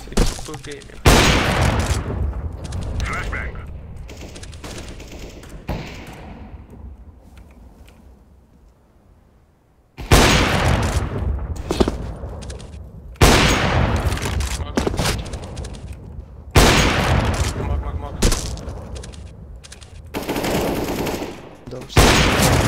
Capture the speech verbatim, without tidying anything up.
It's good game. Flashbang. Mark, mark, mark. Doors.